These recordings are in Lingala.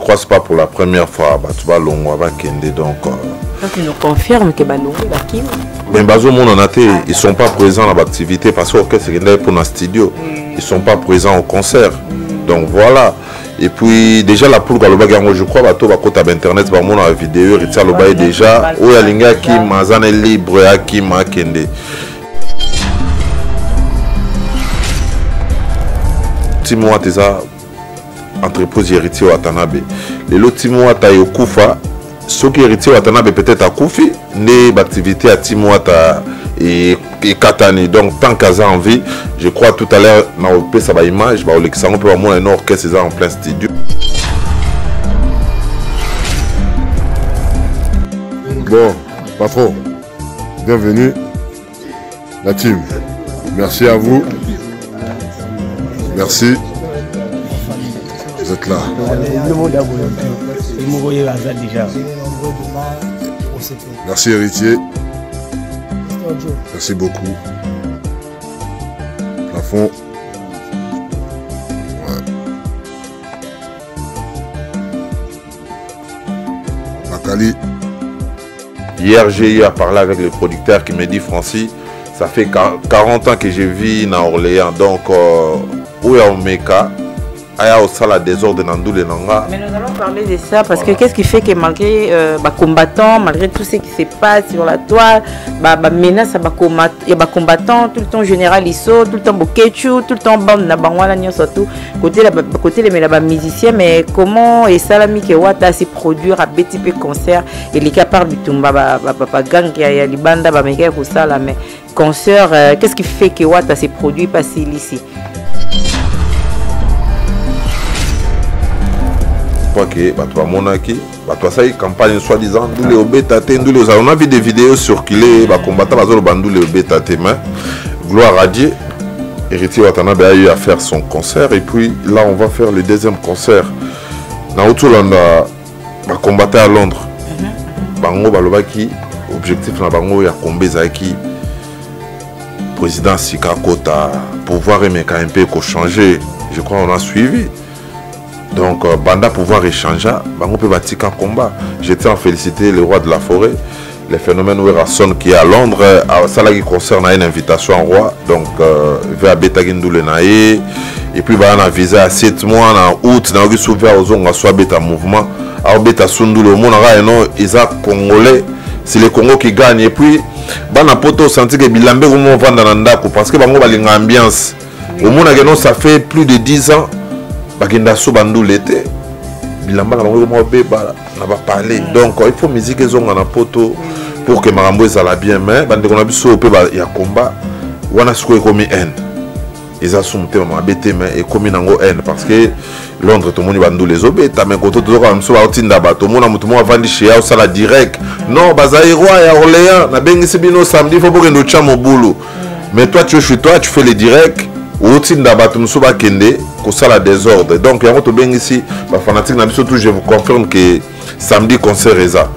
croise pas pour la première fois. Tu vas longo va kende donc. Tu nous confirmes que balongo va kim. Mais bazo mon en athée, ils sont pas présents à l'activité parce que l'orchestre est pour un studio. Ils sont pas présents au concert. Donc voilà. Et puis déjà la poule Galobagango, je crois bateau va côté internet ba mon la vidéo Ritia Lobaye déjà ou ya linga ki mazana libre ya ki makende. Timo ateza entreprise héritier Watanabe. Les lots Timo Atayo Kufa, ceux qui héritier Watanabe peut-être à Koufi, né l'activité à Timo Ata et Katani. Donc tant qu'à ça en vie, je crois tout à l'heure dans le ça va image, bah on peut avoir un orchestre en plein studio. Bon, patron, bienvenue la team. Merci à vous. Merci. Vous êtes là. Merci héritier. Merci beaucoup. Plafond. Ouais. Bakali. Hier, j'ai eu à parler avec le producteur qui me dit Francis, ça fait 40 ans que je vis à Orléans. Donc, où est Omeka? Mais nous allons parler de ça parce que qu'est-ce qui fait que malgré combattants, malgré tout ce qui se passe sur la toile, menace à combattants, tout le temps général Isso, tout le temps Bokechu, tout le temps bande na bangwala surtout côté les musiciens, mais comment et Salami que Wata se produire à petit peu concert et les cas par bitumba gang qui a libanda ba mega ko sala mais concert qu'est-ce qui fait que Wata se produit pas ici? Que tu campagne soi-disant on a vu des vidéos circuler combattant gloire à Dieu. Héritier Watanabe a eu à faire son concert et puis là on va faire le deuxième concert dans Outulanda combattant à Londres. Bango balobaki objectif na bango ya kombezaki président Sika Kota pouvoir aimer un peu qu'on changer. Je crois on a suivi. Donc, Banda pouvoir échanger, on peut bâtir un combat. J'étais en féliciter le roi de la forêt, les phénomènes Werrason qui est à Londres, ça qui concerne une invitation en roi, donc vers Betagindoule Naé, et puis on a visé à 7 mois en août, on a souvert aux ongs à soit Beta mouvement, à Beta Sundoule, au monde, ils sont congolais, c'est les Congos qui gagnent, et puis on a poto senti que Bilambe ou mon Vandanandako, parce que on a une ambiance, au monde, ça fait plus de 10 ans. Bagenda Soubandou l'été, Bilamba n'a pas parlé. Donc il faut musique et zong en poto pour que Marambo soit bien. Mais quand on a vu ça, il y a combat. On a ce comme haine. Ils ont soumis ma bête et comme une haine parce que Londres tout le monde bandou les obés. Mais quand tout le monde se voit au Tindaba, tout le monde a vendu chez eux ça la direct. Non, Bazaïro et Orléans, na bengi sibino samedi, il faut que nous tchamo boulot. Mais toi tu es chez toi, tu fais les directs. Au Tindaba, tu me souviens kende. Ça la désordre. Donc, il y a un bien ici, la fanatique, surtout, je vous confirme que samedi, concert est ça.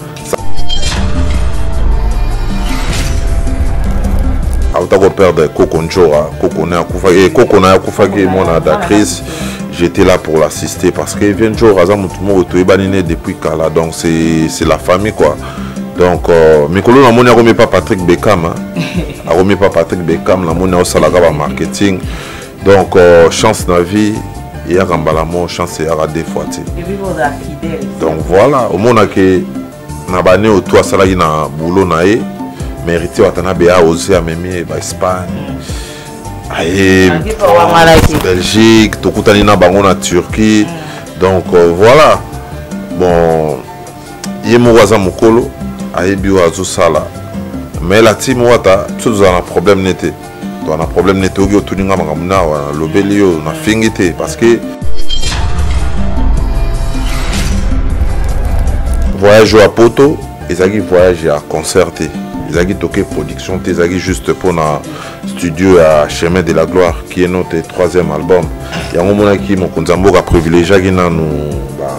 J'étais là pour l'assister parce que depuis Kala, donc c'est la famille quoi. Donc, mais que l'on a remis pas Patrick Beckham, a remis pas Patrick Beckham, la monnaie au salaire marketing. Donc, chance dans la vie, il y a un chance il y a des fois. Donc voilà, au monde que Nabane au toit salarié na boulot naé, mérité Watanabe a osé à Mémé, Espagne, Belgique, Tokutani na Bango na Turquie. Donc voilà, bon, il y a mon voisin Mokolo, Aïbiou Azusala, mais la team Wata, tout un problème n'était. On a un problème de tout le monde le bélio na fingité parce que voyage à Poto ils ont voyage à concerter ils ont toqué production ils ont juste pour un studio à Chemin de la Gloire qui est notre troisième album il y a un moment qui mon Konzambo a privilégié nous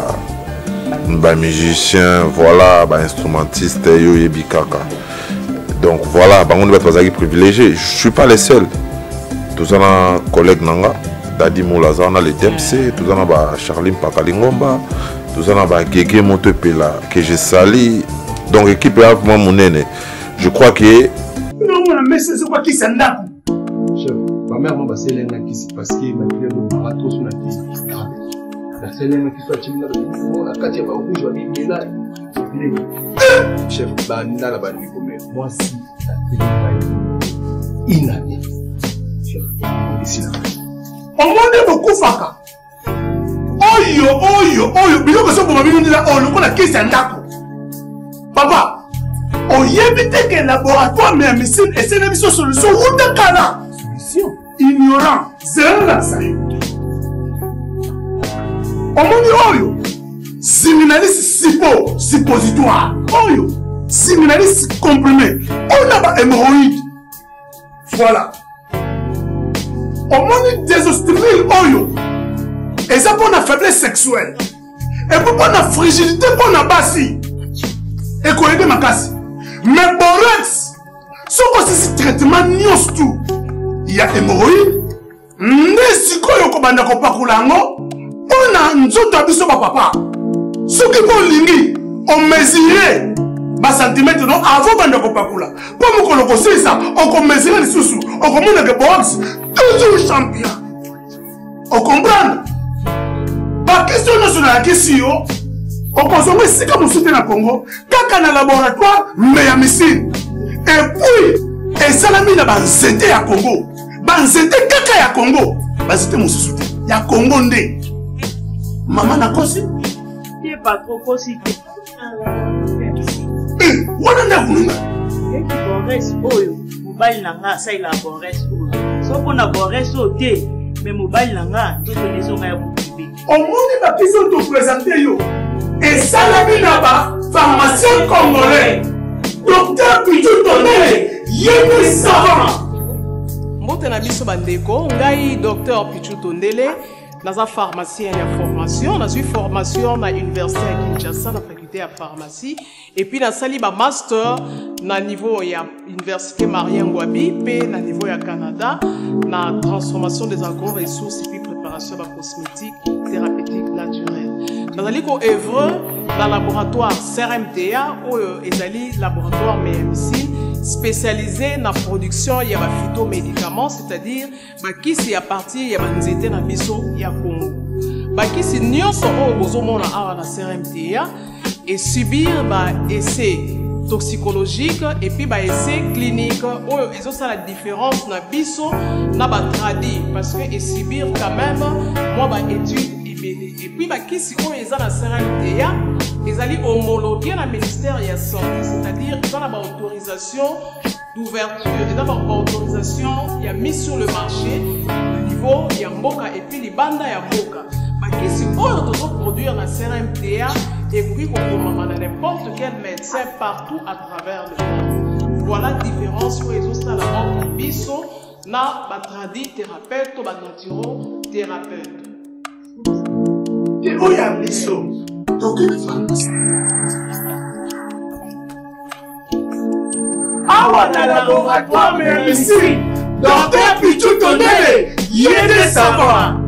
musiciens voilà instrumentistes yo yebikaka. Donc voilà, on va être privilégié. Je ne suis pas le seul. Tous les collègues Nanga, Dadi Moulaza, on a les DMC, tous les Charline Pakalingomba, Tout ça n'a pas gagé mon là que j'ai sali. Donc équipe là moi mon aîné. Je crois que non mais c'est quoi qui s'en a. Chef, ma mère m'a passé l'un qui s'est parce que ma fille a marathon sur la tête. La seule qui soit timide dans la quartier va rouge va vivre là. Chef, banda la bandi comme moi si la télé inane. Chef, ici là. On m'a beaucoup faka. Oyo, biloko so pour mabino ndila o lokola kisa ndako. Papa, on y évite que laboratoire mais missile et c'est une solution ou de cala. Solution ignorant, c'est là ça. On m'a dit oyo. Séminaliste suppositoire. Oyo. Séminaliste comprimé. On a pas hémorroïde. Voilà. On m'a dit désostérile oyo. Et ça pour la faiblesse sexuelle. Et pour la fragilité pour la bassi. Et qu'on aide ma casse. Mais borex. Ce que c'est traitement nios tout. Il y a hémorroïde. Nesiko yoko banda ko pakulango. On a nzoto abiso papa. Ce qui est lingi, on mesure bas centimètre non avant banda ko pakula. Pour me colocoser ça, on mesure les sous. On commande que box toujours champion. On comprend? La question nationale la question, on consomme si comme on soutient le Congo, quand on a un laboratoire, mais il y a missile. Et puis, et ça l'a mis dans le à Congo. Dans le caca à Congo. C'était mon soutien. Il y a Congo ndé. Maman n'a conçu. Il n'est pas trop conçu. Eh, on en a voulu. Et qui borresse, oyo. Mobile n'a ça il a borresse, oyo. Sauf qu'on a borresse au thé. Mais mobile n'a tout le maison à vous. Au monde va qui sont tout présentés yo. Et ça l'a mis là-bas, pharmacien congolais. Docteur Pichou Tondele, yémi savant. Mbote na biso bandeko, ngai docteur Pichou Tondele, naza pharmacien ya formation, naza formation na université à Kinshasa na faculté ya pharmacie et puis na sali ba master na niveau ya université Marien Ngouabi pe na niveau ya Canada na transformation des agro-ressources et puis préparation de cosmétiques thérapeutiques naturelles. Nous allons œuvrer dans le laboratoire CRMTA ou ezali laboratoire MMC spécialisé dans la production de phytomédicaments, c'est-à-dire qui c'est à partir de nzete na biso ya Congo. Qui c'est nyonso o bozomona awa na CRMTA et subir ba essai toxicologique et puis ba essai clinique ou ils ont ça la différence na biso na ba tradi parce que et subir quand même moi ba étude et puis bah qui si on est dans la CRMTA ils allaient homologuer la ministère de la santé, c'est-à-dire ils ont la autorisation d'ouverture, ils ont la autorisation il a mis sur le marché le niveau il y a mboka et puis les bandes il y a mboka bah qui si on doit produire la CRMTA et puis qu'on n'importe quel médecin partout à travers le monde. Voilà la différence où ils ont ça la entre biso na ba tradi thérapeute ou ba naturo thérapeute. Et où y a biso? Donc il est awa na laboratoire mais ici, docteur Pichou Tondele, yéde savoir.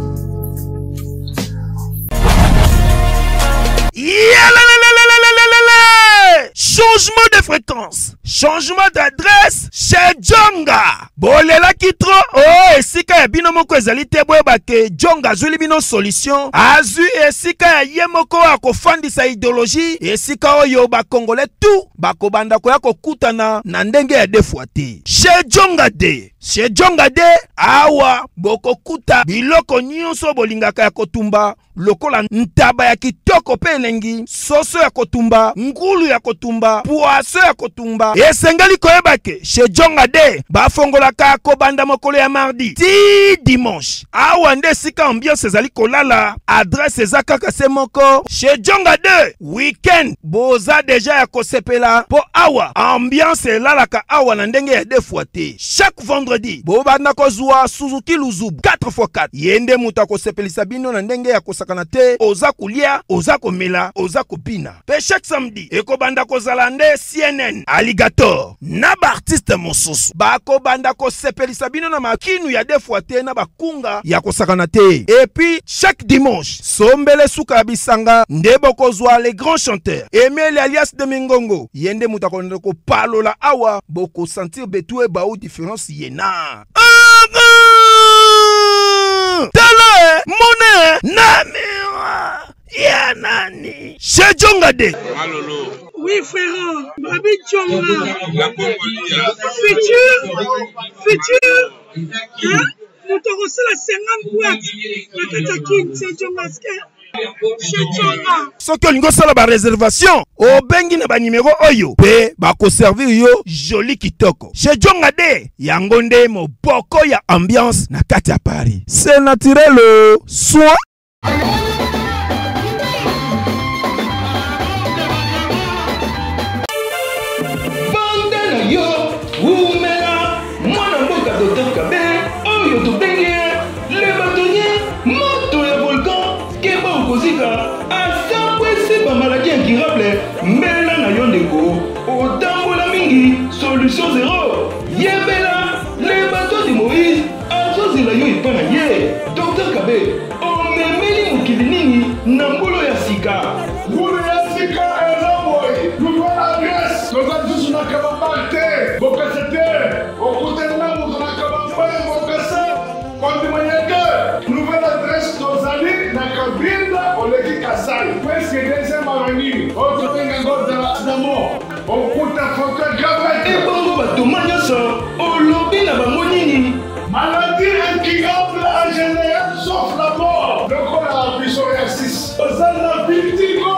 Changement de fréquence, changement d'adresse chez Djonga. Bolela kitro, oh, esika ya bino moko ezali te boyeba ke Djonga azuli bino solution. Azu esika ya ye moko akofandisa idéologie, esika oyo ba Congolais tout bakobanda koya kokutana na ndenge ya defwa te. Chez Djonga de. Chez Djonga de awa bokokuta biloko nyonso bolingaka ya kotumba lokola ntaba ya kitoko pe elengi, soso ya kotumba, ngulu ya kotumba, poaso ya kotumba. Esengeli koyeba ke chez Djonga de bafongolaka kobanda mokolo ya mardi ti dimanche. Awa nde sika ambiance ezali kolala, adresse eza kaka se moko. Chez Djonga de weekend boza deja ya kosepela po awa ambiance elalaka awa na ndenge ya defwa te. Chaque vendredi vendredi bobanda kozwa Suzuki Luzubu 4x4 yende muta ko sepelisa bino na ndenge ya kosakana te oza kulia oza komela oza kopina pe chaque samedi ekobanda kozala nde CNN Alligator na ba artiste mosusu bakobanda ko sepelisa bino na makinu ya defwa te na bakunga ya kosakana te et puis chaque dimanche sombele suka bisanga nde bokozwa les grands chanteurs Emile alias de Mingongo yende muta ko ndeko palola awa boko sentir betu e ba ou différence yena tele mone namira ya nani chez Djonga de Malolo. Oui frère, Babi Djonga. Futur. Hein? Nous te reçons la 50 boîtes. La Katakine, c'est Djonga. soki olingi osala ba réservation obengi na ba numéro oyo pe bako servir yo joli kitoko chez Djonga de yango nde moboko ya ambiance na kati ya Paris c'est naturel soit bande yo umela mwana mboka Dr Kabe oyo tobenge le bâtonnier moto ya volcan keba okozika asambwese bamaladi incurable mbela na yo ndeko otambola mingi solution zéro yebela le bateau de Moïse azozela yo epa na ye Dr Kabe omemeli mokili nini na mbolo ya sika mbolo ya sika ezaboye nouvelle adresse toza lisusu na kabambal te bokasa te okutelanga moto na kabambal bokasa kondimayeke nouvelle adresse tozali na kabinda oleki kasai presque deuxième avenue oyo tobenga ngo damo okuta photographe ebongo batoma nyonso olobi na bango nini maladie incurable en général sauf la mort lokola psoriasis ozala vitiligo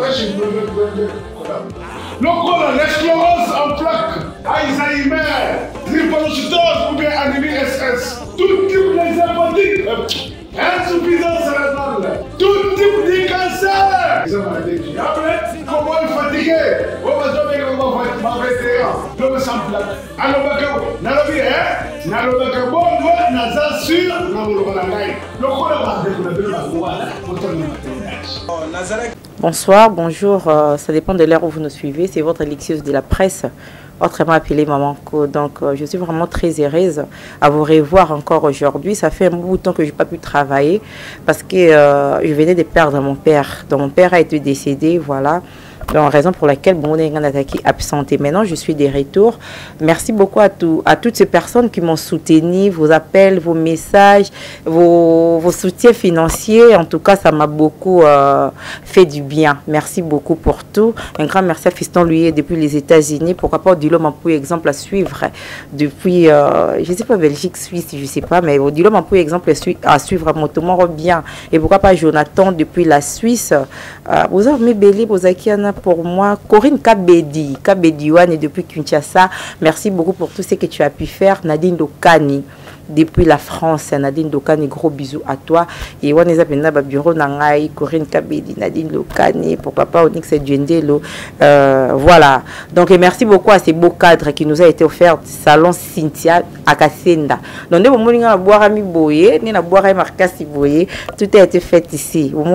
lokola l'esclérose en plaques Alzheimer drépanocytose ou bien anémie SS tout type des hépatites insuffisance rénale tout type de cancer ils ont maladie incurable comment il fatigué on va donner ma vétéran l'homme sans plaque alobaka nalobi nalobaka bongo naza sur na moloba na ngai lokola bandeko na bino bakowana otanga maternage. Bonsoir, bonjour, ça dépend de l'heure où vous nous suivez, c'est votre élixir de la presse, autrement appelé Maman Co. Donc je suis vraiment très heureuse à vous revoir encore aujourd'hui. Ça fait un bout de temps que je n'ai pas pu travailler parce que je venais de perdre mon père. Donc mon père a été décédé, voilà. Donc, raison pour laquelle bon, on est absenté. Maintenant, je suis de retour. Merci beaucoup à toutes ces personnes qui m'ont soutenu, vos appels, vos messages, vos soutiens financiers. En tout cas, ça m'a beaucoup fait du bien. Merci beaucoup pour tout. Un grand merci à Fiston Louis depuis les États-Unis. Pourquoi pas Odilo Mampou, exemple à suivre depuis, je ne sais pas, Belgique, Suisse, je ne sais pas, mais Odilo Mampou, exemple à suivre à Motomoro bien. Et pourquoi pas Jonathan depuis la Suisse. Vous avez mis vous avez pour moi, Corinne Kabedi Wane depuis Kinshasa, merci beaucoup pour tout ce que tu as pu faire. Nadine Dokani depuis la France, Nadine Dokani, gros bisous à toi. Et Waneza Penda Bureau Nangai, Corinne Kabedi, Nadine Dokani, pour papa Onyx et Djendelo. Voilà. Donc, et merci beaucoup à ces beaux cadres qui nous a été offerts. Salon Cynthia à Kassenda. Donc, nous avons boire à mi boyer, nous avons boire à marcassi boyer. Tout a été fait ici. Vous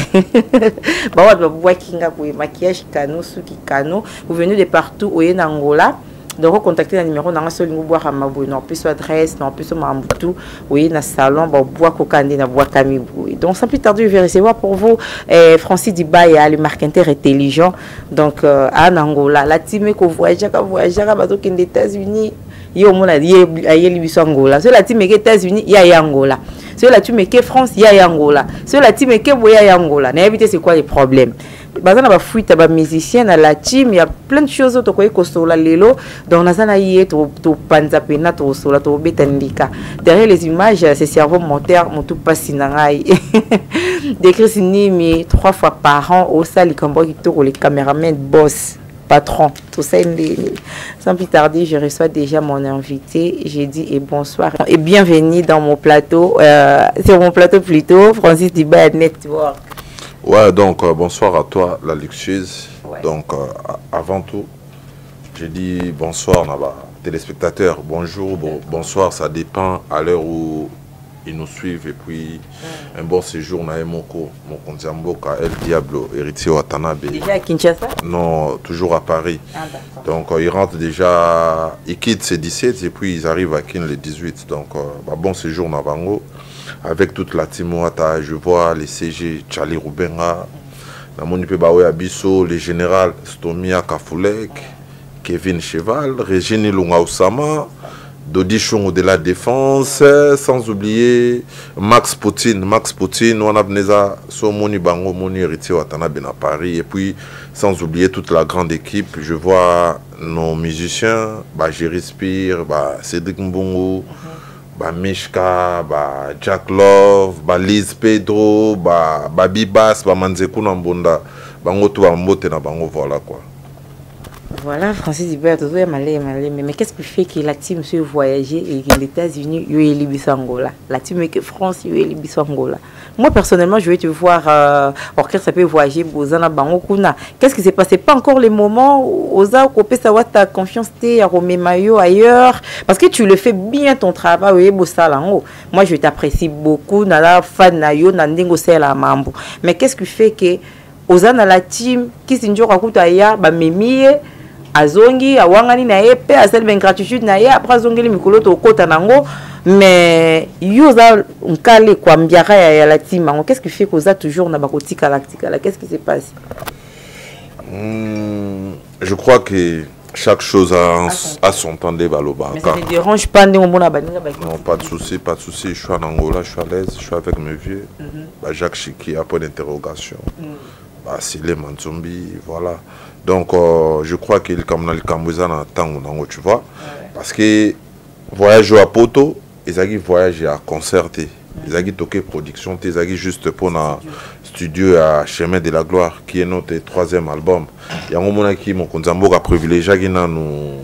maquillage cano, suki cano. Vous venez de partout au Angola. Donc, contactez le numéro dans seul boire à Mabou, non plus adresse, non plus Mambutu, oui, dans salon, bois cocandé, na bois camibou. Donc, sans plus tarder, je vais recevoir pour vous Francis Dibaya, le marketeur intelligent. Donc, en Angola, la team que voyage à bateau qui est des États-Unis, il y a Angola. C'est la team qui est États-Unis, il y a Angola. C'est la team qui est France, il y a Angola. C'est la team qui est Angola. N'évitez c'est quoi les problèmes. Bazana ba fuite ba musicien na la team, il y a plein de choses to koy kosola lelo donc nazana yé to panza pena to sola to betandika. Derrière les images, c'est cerveau moteur motu pasi na ngai. Décrit Nimi 3 fois par an au sali kambo ki to les caméramans boss patron tout ça sans plus tarder je reçois déjà mon invité. J'ai dit et bonsoir et bienvenue dans mon plateau sur mon plateau plutôt Francis Dibaya Network. Ouais, donc bonsoir à toi, la luxueuse. Ouais. Donc avant tout, j'ai dit bonsoir téléspectateurs, bonjour, bonsoir, ça dépend à l'heure où ils nous suivent. Et puis, un bon séjour, Naemoko, mon Konziamboka, El Diablo, héritier Watanabe. Déjà à Kinshasa? Non, toujours à Paris. Ah, donc, ils rentrent déjà, ils quittent ces 17 et puis ils arrivent à Kin les 18. Donc, bon séjour, Nabango. Avec toute la team Wata, je vois les CG, Charlie Rubenga, Namoni Pebawe Abisso, les généraux Stomia Kafoulek, Kevin Cheval, Régine Lunga Osama, Dodi Chongo de la Défense, sans oublier Max Poutine, on a Veneza, Somoni Bango, Moni héritier Watanabe à Paris, et puis sans oublier toute la grande équipe. Je vois nos musiciens, Jerry Spire, Cédric Mbongo, Mishka, Jack Love, Liz Pedro, Bibas, Manzeku Nambonda, Bango tout Mbote na Bango, voilà quoi. Voilà, Francis Hubert, mais qu'est-ce qui fait que la team se voyager et que les États-Unis, Angola? La team est que France, Angola. Moi, personnellement, je vais te voir, orchestre, ça peut voyager, Bozana, Bangokuna. Qu'est-ce qui s'est passé? Pas encore les moments où Oza, Kopé, savoir ta confiance, t'es à Romé Mayo, ailleurs. Parce que tu le fais bien ton travail, oui, Bossalango. Moi, je t'apprécie beaucoup, Nala, fan, Nayo, Nandingo, Sela, Mambo. Mais qu'est-ce qui fait que Oza, na la team, qui s'est dit, Rakoutaya, Mémie, azongi awangani na ye pe asel ben gratitude na ye après azongeli mikolo to kota nango mais yoza nkale kwa mbiaka ya la team mango qu'est-ce qui fait que oza toujours na bakotika lactica qu'est-ce qui se passe? Je crois que chaque chose a son temps de baloba. Mais ça ne dérange pas de mon abaninga? Non, pas de souci, je suis en Angola, je suis à l'aise, je suis avec mes vieux. Jacques Chiki a point d'interrogation. Silé Manzombi, voilà. Donc, je crois qu'il est comme dans le Cambouza dans le temps, tu vois. Parce que voyage à Poto, ils ont voyagé à concerter. Ils ont toqué production, ils ont juste pour un studio à Chemin de la Gloire, qui est notre troisième album. Il y a un moment qui mon Konzambo a privilégié nous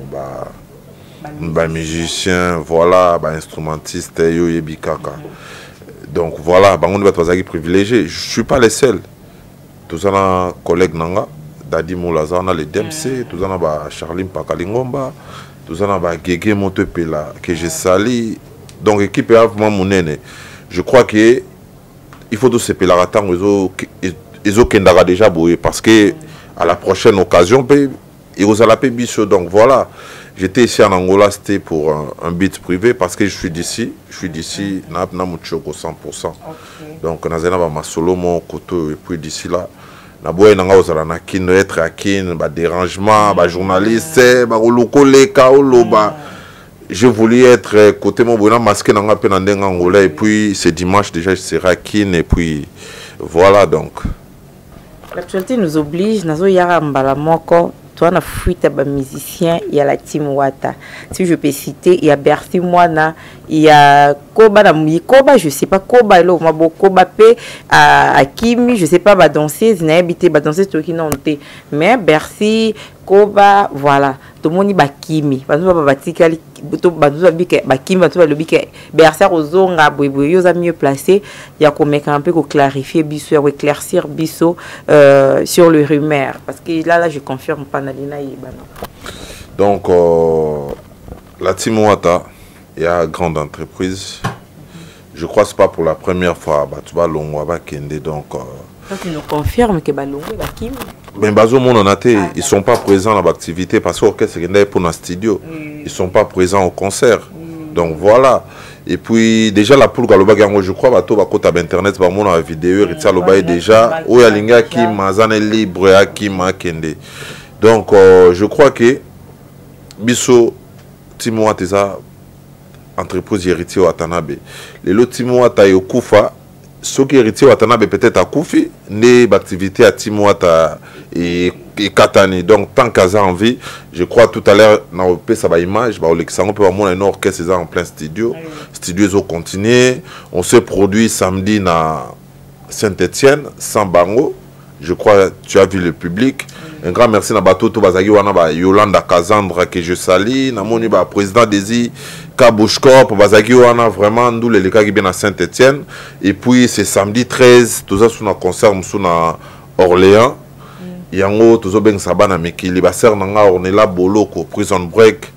musiciens, voilà, instrumentistes, Bikaka. Donc voilà, on va être privilégié. Je ne suis pas le seul. Tous les collègues Nanga. Dadi Moulaza, on a les DMC, tout ça, on a Charline Pakalingomba, tout ça, on a Gege Montepela, que j'ai sali. Donc, l'équipe est vraiment monnaie. Je crois qu'il faut tous ces pélaratans, ils ont déjà boué parce que à la prochaine occasion, ils ont la bicho. Donc, voilà. J'étais ici en Angola, c'était pour un beat privé parce que je suis d'ici, na 100%. Donc, on a ma solo, mon koto, et puis d'ici là. Être à kin, dérangement, journaliste, je voulais être côté mon bonhomme masqué dans un Angola et puis c'est dimanche déjà je serai à kin et puis voilà donc. L'actualité nous oblige, nazo yara mbala moko. Toi, na fuite à musicien, il y a la team Wata. Si je peux citer, il y a Berti Moana, il y a Koba, Koba, je sais pas, Koba, Koba P, à Kimi, je sais pas, danseuse, n'a habité, danseuse, tout qui n'ont été. Mais Berti, Koba, voilà. Tout le monde est Kimi. Parce que Berser aux onga, ils ont mieux placé. Il y a qu'on un peu clarifier, éclaircir Bisso sur le rumeur. Parce que là, je confirme pas. Donc, la team Wata, il y a une grande entreprise. Je crois que ce n'est pas pour la première fois. Tu vas donc. Tu nous confirmes que Balongo est Kimi. Mais ils ne sont pas présents dans l'activité parce qu'orchestre est pour un studio. Ils ne sont pas présents au concert. Donc voilà. Et puis déjà la poule Galobagango, je crois, à internet, la vidéo, déjà, où il y a l'inga qui mazane libre à qui kende. Donc je crois que Bisso Timo Ateza entreprise héritier Watanabe. Les lots Timo Atayo Kufa. Ce qui est héritier Watanabe peut-être à Koufi, né d'activité à Timouata et Katani. Donc, tant qu'à ça en vie, je crois tout à l'heure, dans le ça va image, on peut avoir un orchestre en plein studio. Studio, ils ont continué. On s'est produit samedi à Saint-Etienne, sans bango. Je crois tu as vu le public. Un grand merci à Batoto Bazagi Wana Yolanda Kazandra que je salue. Namoni président Desi Kabouchkop Bazagi Wana vraiment nous les cas qui bien à Saint-Etienne. Et puis c'est samedi 13 tout ça sur un concert sur Orléans. Yango tout ça ben sabana mekili baser nanga on est là boloko prison break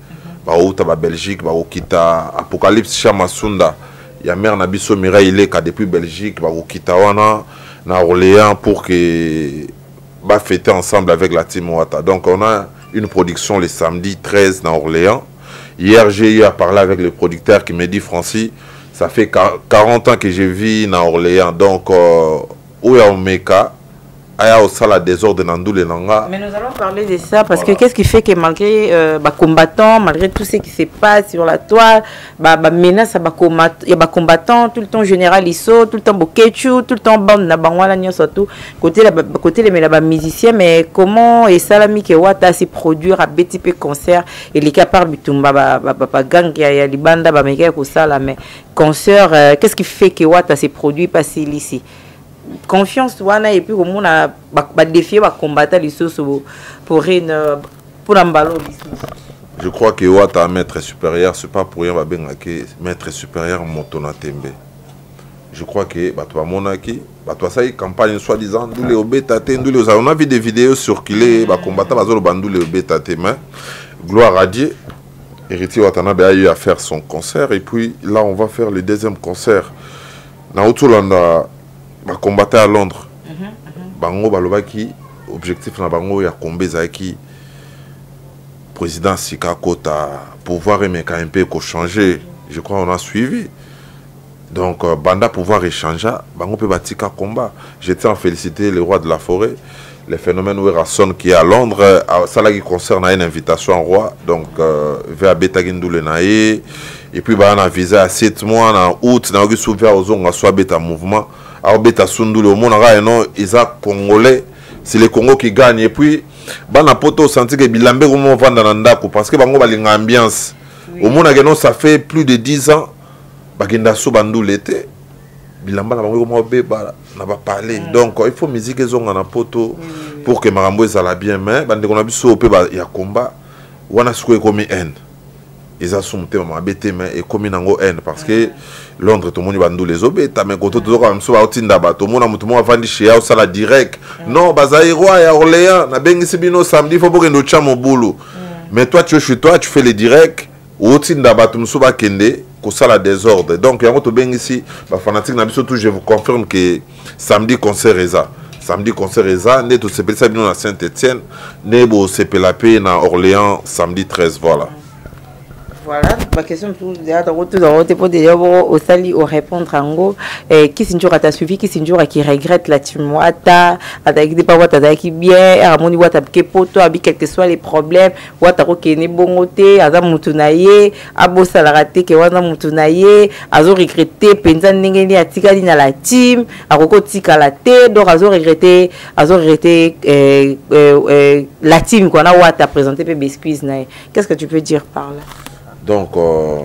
baouta ba Belgique baokita Apocalypse Chamasunda ya mère na biso Mireille Leka depuis Belgique baokita wana na Orléans pour que ba fêter ensemble avec la team Wata. Donc on a une production le samedi 13 na Orléans. Hier j'ai eu à parler avec le producteur qui me dit Francis, ça fait 40 ans que je vis na Orléans. Donc où ya Omeka aya osala désordre dans le nanga. Mais nous allons parler de ça parce que qu'est-ce qui fait que malgré combattants, malgré tout ce qui se passe sur la toile, menace combattants, tout le temps général Isso, tout le temps Bokechu, tout le temps bande na bangwala nyo surtout côté les musiciens, mais comment et Salami ke Wata se produire à BTP concert et les cas par bitumba gang ya libanda ba meka ko sala mais concert qu'est-ce qui fait que Wata se produit pas ici? Confiance wana et puis comme on a défié combattre les sauces pour un ballon. Je crois que Wata maître supérieur c'est pas pour rien va bien que maître supérieur Motona Tembe. Je crois que toi monaki toi ça campagne soi-disant doule au bêta doule on a vu des vidéos circuler combattant bazolo bandoule au bêta mais gloire à Dieu héritier Watanabe a eu à faire son concert et puis là on va faire le deuxième concert na Outulanda ba combattre à Londres. Bango balobaki objectif na bango ya kombe zaki président Sika Kota pouvoir emeka un peu ko changer. Je crois on a suivi. Donc banda pouvoir échanger bango pe batika combat. J'étais en féliciter le roi de la forêt. Le phénomène Werrason qui est à Londres, ça là qui concerne une invitation en roi. Donc vers Betagindule nae et puis on a visé à 7 mois en août na qui s'ouvert aux on soit beta mouvement. Alors beta sundule au monde non ils a congolais c'est le Congo qui gagne et puis bana poto senti que bilambe comment vendre dans ndako parce que bango balinga ambiance au monde non ça fait plus de 10 ans bagenda so bandule l'été bilamba na bango comment beba na ba parler donc il faut musique ezonga na poto pour que marambo ezala bien mais bande qu'on a biso pe ba ya combat wana siko ekomi haine ils assument ma bête mais et comme nango haine parce que Londres tout le monde bandou les obeta mais quand tout comme so autinda ba tout le monde vandi chez au sala direct non bazaïroi et Orléans na bengisi bino samedi faut que nous chamo boulot mais toi tu es chez toi tu fais les directs autinda ba tout muso ba kende ko sala désordre donc yango to bengisi ba fanatique na biso tout je vous confirme que samedi concert eza samedi concert eza né tout se pèse bino na Saint-Étienne né bo se pelapé na Orléans samedi 13 voilà. Voilà, ma question tout pour déjà au sali au répondre en gros qui s'injure à suivi qui s'injure qui regrette la team Wata avec des pas Wata qui bien à mon Wata que poto avec quels que soient les problèmes Wata ko kene bongote aza mutunaye abo salarate que wana mutunaye azo regretter penza ndengeni atika na la team akoko tika la te donc azo regretter la team qu'on a Wata présenté pe biscuits na qu'est-ce que tu peux dire par là? Donc,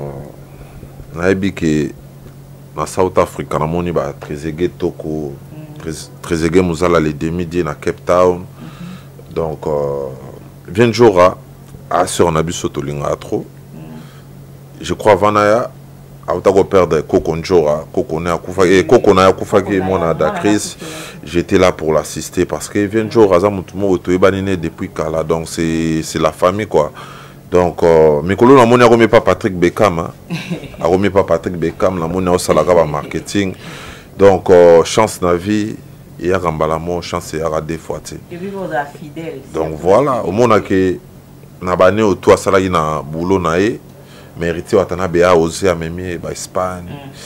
que dans South Africa, on a Trezeguet Toko, Trezeguet Mouzala les demi-dies dans Cape Town. Donc, 20 jours à on a vu Sotolinga trop. Je crois Vanaya, à perdre Kokonjora, Kokona Koufagi, mon Adakris. J'étais là pour l'assister parce que 20 jours à Zamoutumo, depuis Kala. Donc, c'est la famille quoi. Donc, Mikolo n'a remis pas Patrick Beckham, a remis pas Patrick Beckham, la monnaie au salaire marketing. Donc, chance na vie, il y a Rambalamo, chance il y a des fois. Donc voilà, au monde que n'a bané au toit salarié na boulot naé, mérité watana béa osé à même Espagne,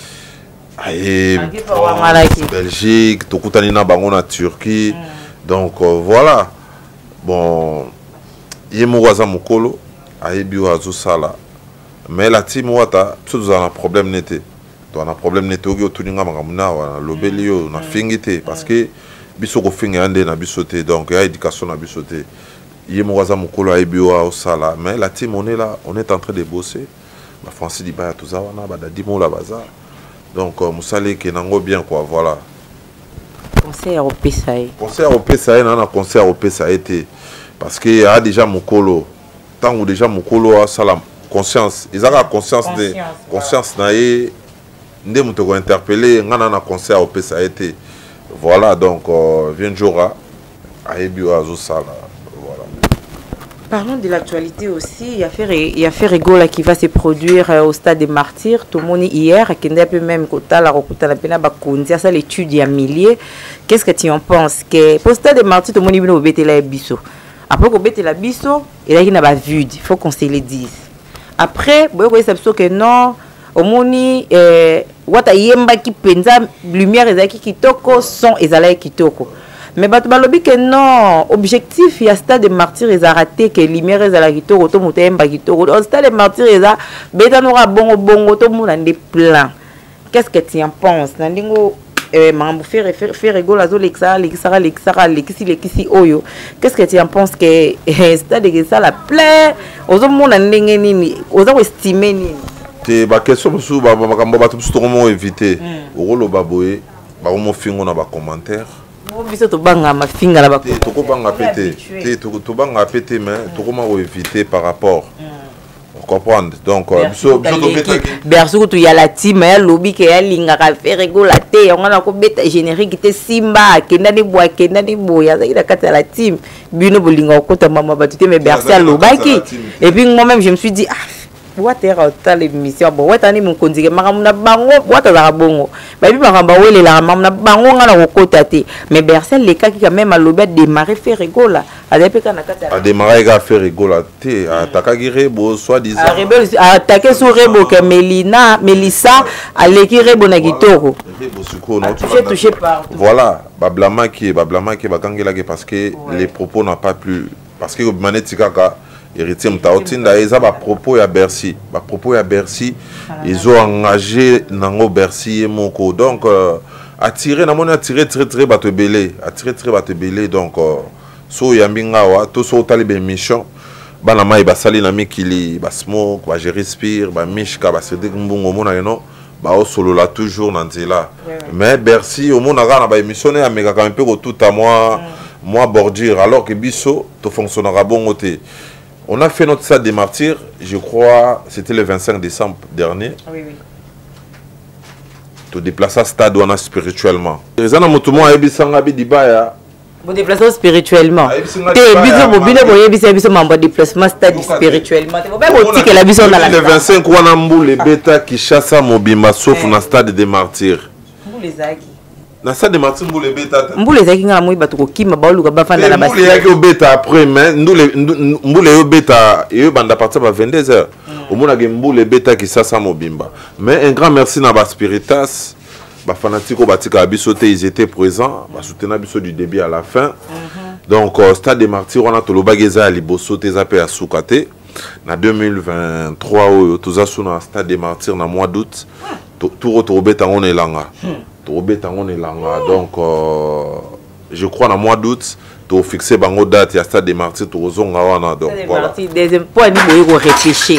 Belgique, Tokutani na bango na Turquie. Donc voilà, bon, Yemouaza Mukolo. Sala. Mais la team Wata, tout un problème n'était. On a problème n'était au tuninga magamuna l'obélio na fingité parce que bisoko fingi ande na bisoté donc il y a éducation na bisoté. Yemoraza mukolo aibio au sala mais la team on est là, on est en train de bosser. La France dit ba tout ça wana ba dimo la baza. Donc musale ke nango bien quoi voilà. Concert au PSAE. Concert au PSAE na concert au PSAE été parce que il y a déjà mukolo tant ou déjà mukolo a sala conscience ils ont la conscience de conscience naé ndé mutoko interpeller ngana na concert au PSA été voilà donc 20 jours à ebio azo sala voilà Parlons de l'actualité aussi. Il y a Ferrego là qui va se produire au stade des Martyrs. Tout le monde hier, qui est un peu même côté la ça l'étude à milliers. Qu'est-ce que tu en penses? Que pour le stade des Martyrs, tout le monde vient au bêter la biso. Après qu'on bêter la biso, il y a pas vu. Il faut qu'on se le dise. Après, vous voyez que non. Au moni wata yemba ki penza lumière ezaki kitoko son ezala kitoko mais bato balobi que non objectif ya stade de martyr eza raté que lumière ezala kitoko to moto yemba kitoko au stade de martyr eza beta nora bongo bongo to mona nde plein. Qu'est-ce que tu en penses nandingo mambo faire rigolo azo l'exara l'exisi oyo? Qu'est-ce que tu en penses que stade de ça la plein ozo mona ndenge nini ozo estimer nini? C'est ma question sur comment éviter au rôle baboé ba mo fingo na ba commentaire biso to banga ma finga na ba to ko banga pété to banga pété mais to comment éviter par rapport on comprend donc biso to beta berso to ya la team ya lobby ke ya linga ka faire rigola te on a ko beta générique te simba kenda ni boya za ila kata la team bino bolinga ko ta mama batute mais berso lobaki et puis moi même je me suis dit watera ta l'émission bon watani mon kondige makamuna bango watala bongo babi makamba welela mamuna bango ngana ko kotate mais Bercel les cas qui quand même a lobé démarrer faire rigola adepeka na kata a démarrer ga faire rigola te attaquer rebo soit disant attaquer sur rebo que Melissa aleki rebo na kitoko rebo suko na touché par voilà bablama qui bakangela parce que les propos n'ont pas plu parce que maneti kaka héritier mtaotinda eza ba propos ya Bercy ils ont engagé nango Bercy moko donc attirer très bato belé donc so yambinga wa to so tali be mission bana mai basali na mikili ba smoke ba respire ba mishka ba sede mbungo mona yeno ba o solo la toujours nanzela mais Bercy au mona na ba émission ya mega quand un peu tout à moi bordure alors que biso to fonctionnera bon côté. On a fait notre stade des martyrs, je crois, c'était le 25 décembre dernier. Oui. Tu déplaces à stade on a spirituellement. Les gens ont vous déplacez spirituellement. Le 25 on a les bêta qui chassent à Mobima sauf dans le stade des martyrs. Na ça de Martin Mboule beta Mboule zaki nga moi batu ko kima ba luka ba fanda na basi Mboule yaki beta après mais Mboule yo beta yo banda partir ba 22h au mona ke Mboule beta ki sasa mobimba mais un grand merci na ba Spiritas ba fanatiko batika biso te ils étaient présents ba soutenir biso du début à la fin donc stade des martyrs on a to lobageza liboso te zape ya sukate na 2023 oyo toza suna stade des martyrs na mois d'août tout beta on est langa donc je crois dans le mois d'août tu fixé bango date ya stade des martyrs tu ozonga wana donc voilà deuxième point ni boyeko repêcher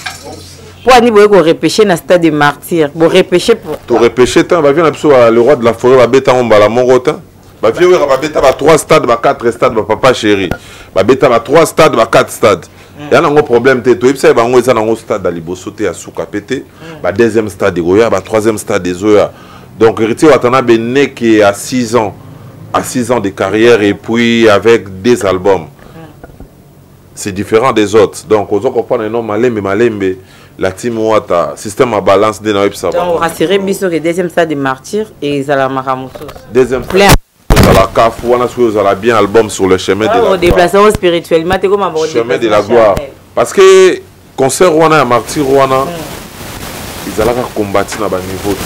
na stade des martyrs bo repêcher pour tu repêcher tant va venir le roi de la forêt va beta on bala mongota va vieux va beta ba 3 stades ba 4 stades ba papa chéri va beta ba 3 stades ba 4 stades il y a un problème te to ipsa bango eza na stade liboso te ya suka pété ba deuxième stade goya ba troisième stade zoya. Donc, Héritier Watanabe né qui est à 6 ans de carrière et puis avec des albums. C'est différent des autres. Donc, on comprend un nom Malembe, la team Wata, système à balance de Naïb Saba. Donc, on rassurer Bisso que deuxième stade de martyr et Zala Maramoussos. Deuxième stade. La CAF, on a bien album sur le chemin de la gloire. Déplacement spirituellement, c'est comme un chemin de la gloire. Parce que concert Rwanda et martyr Rwanda, ils allaient combattre dans le niveau.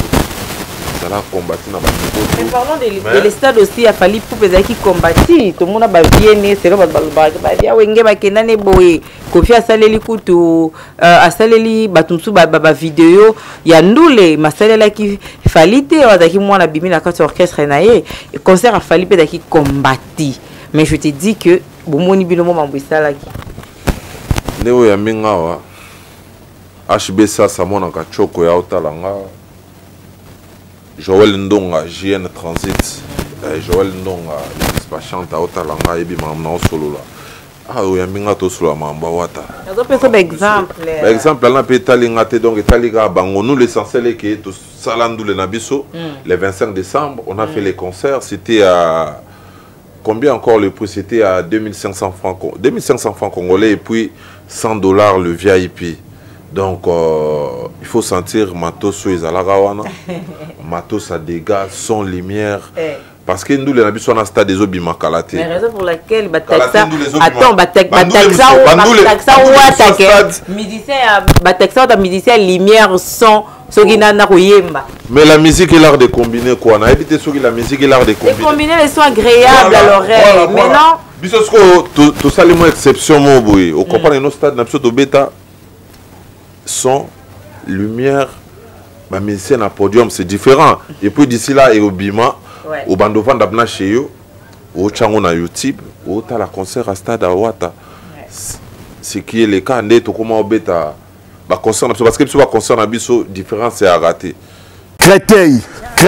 Mais parlons de l'estade aussi, il a fallu pour les qui combattent. Tout le monde a bien, c'est là, wenge bakenda ne boye kofi asaleli kutu asaleli batumsu ba vidéo ya ndule masalela ki falite wazaki mwana bimi na kati orchestre na ye concert a fallu peut qui combattre. Mais je te dis que bomoni binomo mambwisala ki Neo ya minga wa HBC Samona Kachoko ya otalanga Joël Ndonga JN Transit Joël Ndonga dispatchante à otalanga ebi mamna solo la ah ya minga to solo mamba wata nazo pesa ba exemple là pe talinga te donc taliga bango nous l'essentiel est que to salandu le nabiso le 25 décembre on a fait les concerts c'était à combien encore le prix? C'était à 2500 francs congolais et puis $100 le VIP. Donc, il faut sentir matos et zalagawana, matos à dégâts, son, lumière. Parce que nous, les habits sont dans le stade des obima kalaté. La raison pour laquelle Bataxa, musicien lumière son, mais la musique est l'art de combiner quoi? On a évité la musique est l'art de combiner. De combiner les sons agréables à l'oreille. Mais non. Bisous, tout ça, les exception, mon boy. Au compagnie nos stades, n'absolu bêta. Son, lumière, ma musicienne à podium, c'est différent. Et puis d'ici là, et au Bima, au Bandovan d'Abna chez eux, au Chango na YouTube, au Tala concert à Stade à Ouata. Ce qui est le cas, on est au comment au bêta, parce que si on concert à Bisso, différence c'est à rater. Créteil,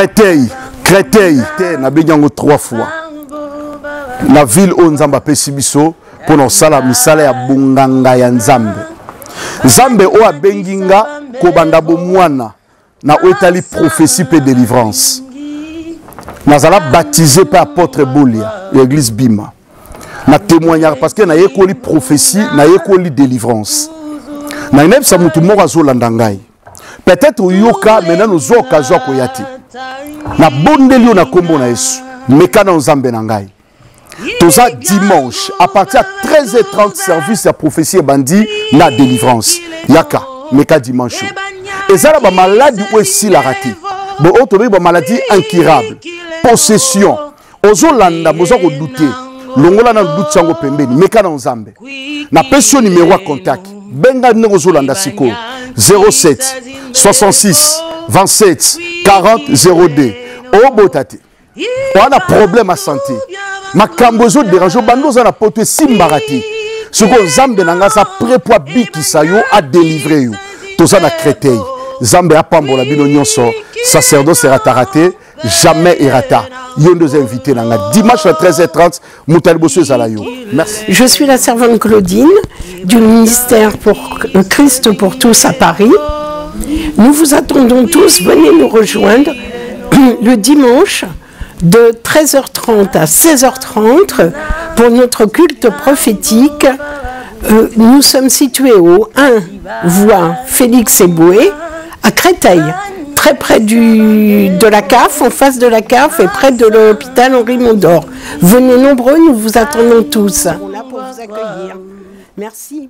na Benyango 3 fois. La ville où Nzamba Pesibiso, pour nos salas, misala ya Bunganga ya Nzambe. Nzambe o abenginga kobanda bomwana na otali prophétie pe délivrance. Nazala baptisé par apôtre Bolia, l'église Bima. Na témoignage parce que na yekoli prophétie, na yekoli délivrance. Na nem sa mutu moko azolandangai. Peut-être yoka maintenant nous occasion koyati. Na bondeli na kombo na Yesu, mekana Nzambe na ngai. Tout ça dimanche, à partir de 13h30, service de prophétie et bandit, la délivrance. Yaka, meka dimanche. Et ça, la maladie aussi la raté. Bon, on trouve une maladie incurable. Possession. Ozolanda, mozo ko douter. Longola na doute sango pembeni, meka na Nzambe. Na person numéro à contact. Benga ne ozolanda siko. 07 66 27 40 02. Oh botate. On a problème à santé. Ma cambozo dérange bando za na poto simbarati. Ce que Nzambe nanga sa prépoa biki sayo a délivrer you. To za na Créteil. Nzambe a pambola bino nyonso. Sacerdoce raté, jamais errata. Yon deux invités nanga dimanche à 13h30 Moutaliboso Zalayo. Merci. Je suis la servante Claudine du ministère pour Christ pour tous à Paris. Nous vous attendons tous, venez nous rejoindre le dimanche de 13h30 à 16h30 pour notre culte prophétique. Nous sommes situés au 1 voie Félix Eboué à Créteil, très près de la CAF, en face de la CAF et près de l'hôpital Henri Mondor. Venez nombreux, nous vous attendons tous. On est là pour vous accueillir. Merci.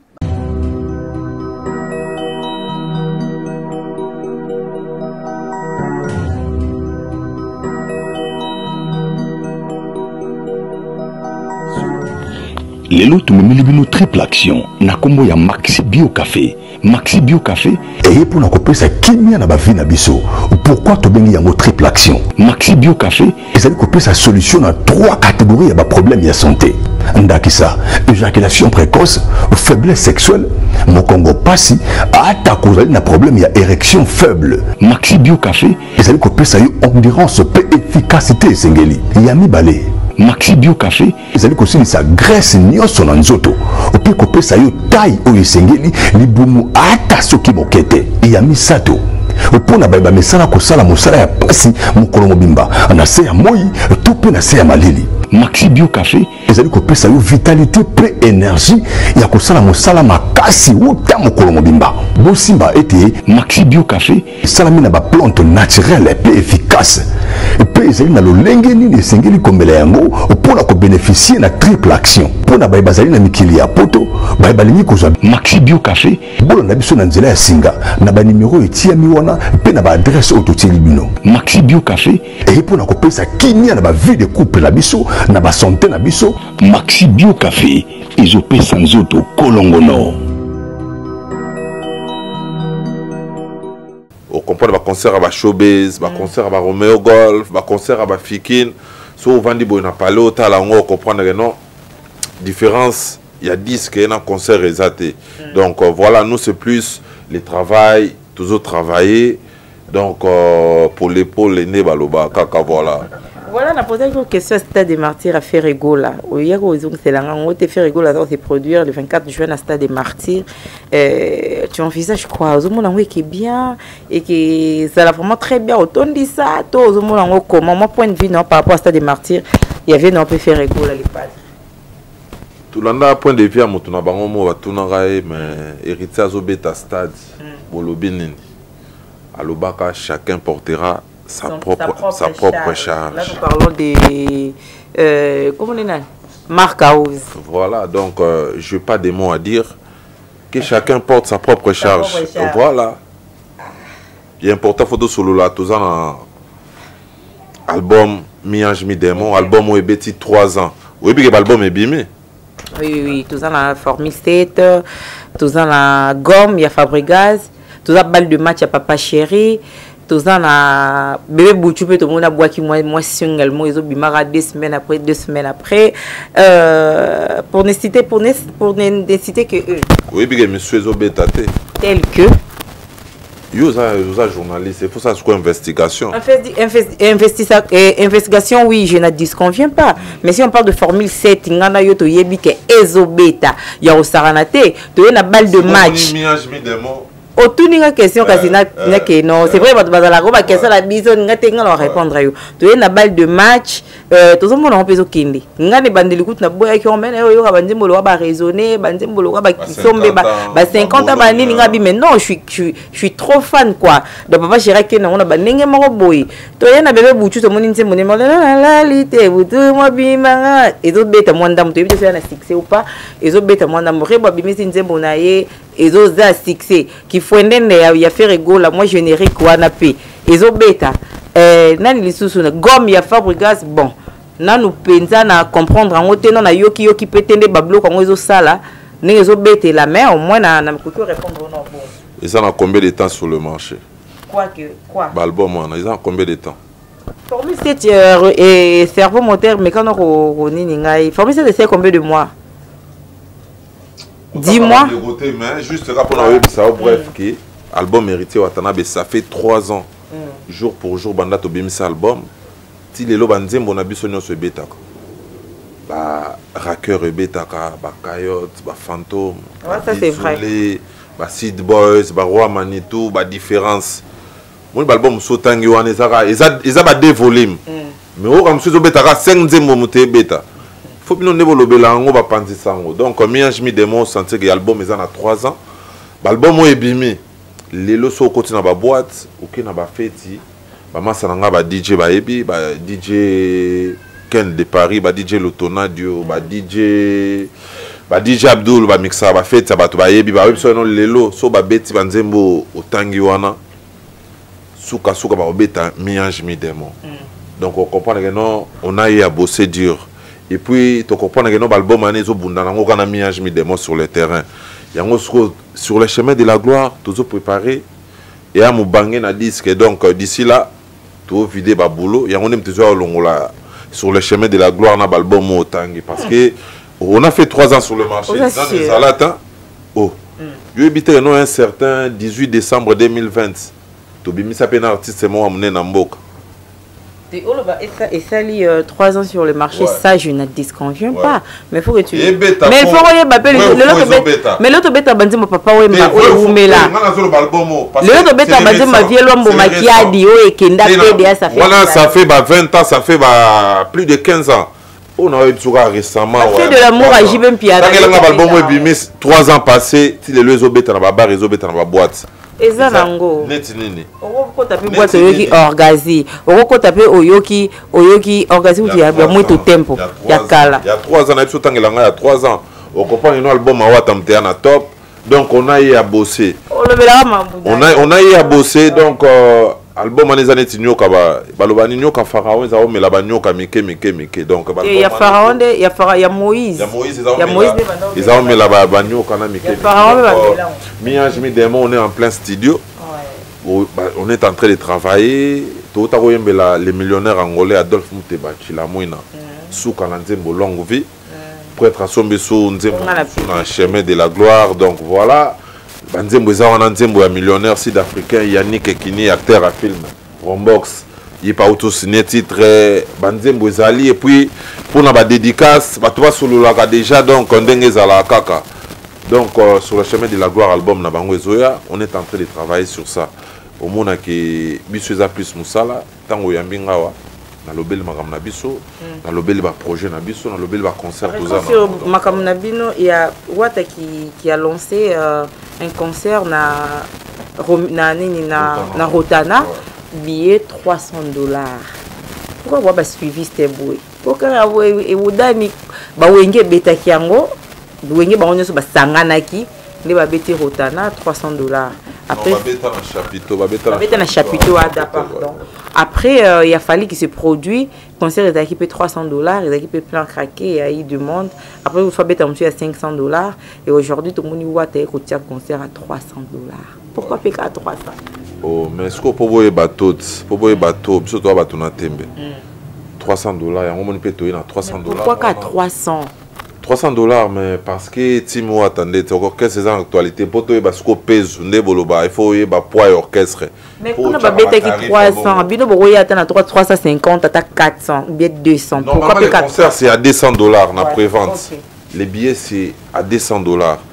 Lelo tumemili bino triple action na kombo ya Maxi Bio Café. Maxi Bio Café et pour na kopesa kimia na bavi na biso. Pourquoi to bengi yango triple action? Maxi Bio Café ezali kopesa solution na 3 catégories ya ba problème ya santé. Ndakisa, éjaculation précoce, faiblesse sexuelle, mokongo pasi, ata kozali na problème ya érection faible. Maxi Bio Café ezali kopesa yo endurance pe efficacité sengeli. Yami balé. Maxi Bio Café ezali kosilisa graisse nyonso na nzoto opi kopesa yo taille oyo esengeli libumu ata soki mokete ya misato opona bayeba mesala kosala mosala ya pasi mokolo mobimba na se ya moi to pe na se ya malili. Maxi Bio Café ezali kopesa yo vitalité pe énergie ya kosala mosala makasi uta mokolo mobimba. Bosimba ete Maxi Bio Café salami na ba plante naturelle pe efficace pe ezali na lolenge nini esengeli komela yango mpona kobénéficier na triple action mpona baye bazali na mikili ya poto baye balingi kozwa Maxi Bio Café bolanda biso na nzela ya singa na banimero etiami wana mpe na baadresse oyo totieli bino. Maxi Bio Café eye mpona kopesa kimia na bavie de couple na biso na basanté na biso. Maxi Bio Café ezopesa nzoto kolongono. Au comprendre concert à Showbiz, concert à Romeo Golf, concert à Fikin, so vandi boina palo talango comprendre que non différence il y a 10 que un concert exaté. Donc voilà, nous c'est plus le travail, toujours travailler. Donc pour l'épaule les nez baloba kaka voilà. Voilà, on a posé une question à Stade des Martyrs à Ferrego là. Hier, c'est là, on a Ferrego là, c'est produire le 24 juin à Stade des Martyrs. Tu envisages quoi? Aux hommes qui est bien et qui ça va vraiment très bien. Autant dit ça, toi aux hommes comment mon point de vue non par rapport à Stade des Martyrs, il y avait non peut faire égo là les pas tout l'anda point de vue à motuna bango mo batuna gae mais héritier azobeta stade bolobi nini alobaka chacun portera sa propre charge. Là nous parlons des comment on est là Marc House. Voilà, donc je n'ai pas de mots à dire. Que chacun porte sa propre charge. Voilà. Il est important photo solo là, tous un album Miange Mi Démon, album où il y 3 ans. Oui, puis l'album est bimé. Oui, tous la Formule 7, tous la gomme, il y a Fabregas, tous la balle de match, il y a Papa Chéri. Tous na bébé Bouchou peut tout le monde a boit qui moi single moi ils ont bimara 2 semaines après pour ne citer que eux. Oui bien monsieur Zobétate tel que yo ça journaliste il faut ça quoi investigation. Investigation oui je ne disconviens pas mais si on parle de Formule 7 ngana yo to yebi que ezobeta ya osaranate to na balle de match. Autour d'une question c'est vrai la question la bison nga répondre yo to na balle de match tout le monde on peut okinde nga ne bandeli kutu na boya ki on mena yo ka bandimbolo ba raisonner bandimbolo ba kisombe ba 50 ans ba nini nga bi mais non je suis trop fan quoi de Papa Chéri que on a banenge moko boy to na bébé Bouchou to moni nse moni la lité butu mo bimanga ezo beta mwanda muto ebi to na succès ou pas ezo beta mwanda mo rebo bimisi nse bona ye ezo za succès qui faut ndende ya faire gola moi générique wana pe ezo beta nani lisusu na gomme ya Fabregas bon nanu penza na comprendre en ote non na yoki petende bablo quand ezo sala ne ezo beta la main au moins na ko répondre non bon ils en ont combien de temps sur le marché quoi album ils en ont combien de temps Formule 7 et cerveau moteur mais quand on nini ngai Formule 7 c'est combien de mois 10 mois mais juste pour ça bref que album héritier Watanabe ça fait 3 ans jour pour jour banda to bimisa album ti lelo banzembo na biso nyonso ebetaka ba racker ebetaka ba coyote ba fantôme ça c'est vrai ba Seed Boys ba Roi Manitou ba différence mon album sotangi wana eza ba deux volumes mais o kam so betaka 5 nzembo muté beta faut bien ne bolobela ngo ba panzisa ngo donc Miange Mi Démon sentir que album eza na 3 ans ba album o ebimi lelo so koti na ba boîte ou na ba feti ba masananga ba DJ ba ebi ba DJ Ken de Paris ba DJ Lotonadio ba DJ Abdul ba mixa ba feti ba to ba ebi ba so no lelo so ba beti ba nzembo otangi wana suka ba obeta Miange Mi Démon donc on comprend que non on a eu à bosser dur et puis tu comprends que non l'album ané zo bunda nango kana Miange Mi Démon sur le terrain yango sur le chemin de la gloire toujours préparé et à moubange na disque donc d'ici là tout vider ba boulot yango nem toujours longola sur le chemin de la gloire na album otangi parce que on a fait 3 ans sur le marché dans les salata yo habité non un certain 18 décembre 2020 to bimisa pe na artiste mo amné na mboka et ça lit 3 ans sur le marché, ça je ne disconviens pas. Mais il faut que tu. Mais il faut que mais l'autre bêta bandit mon papa ou mais là. L'autre bêta bandit ma vieille l'homme ma qui a dit et kenda PDA ça fait. Voilà, ça fait 20 ans, ça fait plus de 15 ans. On a eu récemment. Ça fait de l'amour à Jibem Piada. L'album est 3 ans passés, si les deux bêta dans ma barre, les bêta dans ma boîte. Eza nango. Neti nini. Oko taper boîte oyoki orgazi. Oko taper oyoki orgazi uti ya moto tempo ya kala. Il y a 3 ans na biso tangelanga il y a 3 ans. On comprend un album awa tamtea na top. Donc on a eu à bosser. On a eu à bosser donc album les années tinyoka balobani nyoka pharaon za omela banyoka mike donc il y a pharaon il y a Moïse ils ont omela banyoka na mike Miange Mi Démon on est en plein studio on est en train de travailler tout à les millionnaires angolais Adolphe Muteba Chilamwina souka na nzembo longue vie pour être assombé sur nzembo na chemin de la gloire donc voilà banzembo eza wana nzembo ya millionnaire sud-africain Yannick Ekini acteur à film Rombox il pas auto-signé titre banzembo ezali et puis pour na ba dédicace bato basololaka déjà donc ndenge ezala kaka donc sur le chemin de la gloire album na bango ezoya on est en train de travailler sur ça au mona ke biso eza plus musala tango yambi ngawa na lobeli makam na biso na lobeli ba projet na biso na lobeli ba concert tout ça makam na bino il y a Wata qui a lancé un concert na Rotana billet $300. Pourquoi vous avez suivi ce boy? Pourquoi vous avez wenge betaki yango wenge bango so basanganaki ne ba beti Rotana $300. Après babeta na chapiteau pardon. Après il a fallu qu'il se produit concert est équipé $300, il équipé plein craqué et il demande après vous faites monsieur à $500 et aujourd'hui tout le monde voit un concert à $300. Pourquoi payer à 300? Oh mais est-ce que pour vous bateau surtout à bateau na tembe $300 et on peut payer à $300. Pourquoi qu'à 300? $300 mais parce que Timo attendait encore que ces actualités pour toi parce que pèse il faut y ba poids orchestre mais on a pas bête qui 300 bino boy attend 350 à 400 ou bien 200 pourquoi le concert c'est à $200 na prévente les billets c'est à $200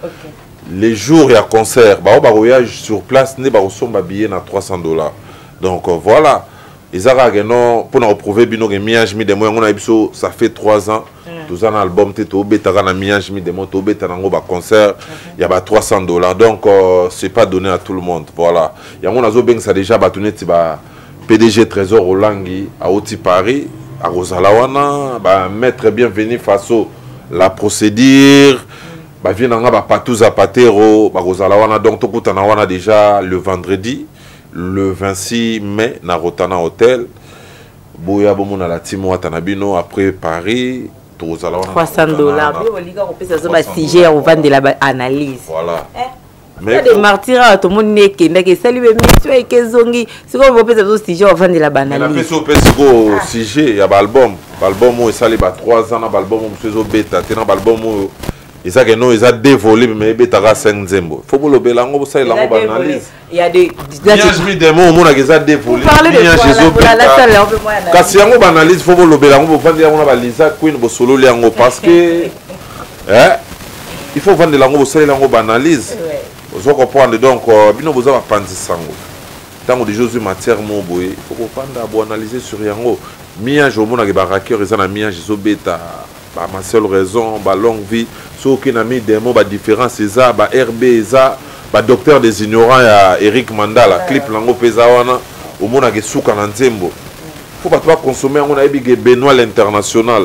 les jours il y a concert ba voyage sur place ne ba somba billet na $300 donc voilà ils ont pour nous prouver bino que miage mi de moi on a biso ça fait 3 ans tous un album této betara na miage mi de moi to betara ngo ba concert il y a ba $300 donc c'est pas donné à tout le monde voilà ya on a zo beng ça déjà ba tuneti ba PDG Trésor Olangi à Oti Paris à Rosalawana ba maître bienvenu faço la procédure ba vient nga ba Patouza Patero ba Rosalawana donc to kutana wana déjà le vendredi le 26 mai na Rotana Hotel boya bomona la timo atanabino après Paris $300 bioliga kopesa zo ba sujet au vendre la analyse voilà mais des martyrs tout monde n'est que salut mission et que zongi c'est quoi vous pesa zo sujet au vendre la analyse na peso peso sujet ya album où ça les ba 3 ans na album où zo beta tena album où et ça que non ils a dévolé mais betara 5 zembo faut vous le belango ça il a analyse il y a des mis des mots on a déjà dévolé bien jésus parce que yango analyse faut vous le belango pour vendre yango na Lisa Queen bo solo yango parce que il faut vendre yango ça yango analyse vous comprendre donc bino vous avez panzi sango tant de Jésus matière mo boye faut comprendre bo analyser sur yango mia jo mona ke ba racker ils na mia jésus beta ma seule raison ba longue vie ceux qui n'a mis des mots ba différence ça ba RB ça ba docteur des ignorants ya Eric Mandala clip lango pesa wana au mona ke suka na nzembo faut pas toi consommer on a ebi ke Benoît l'international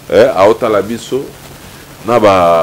a Otala biso na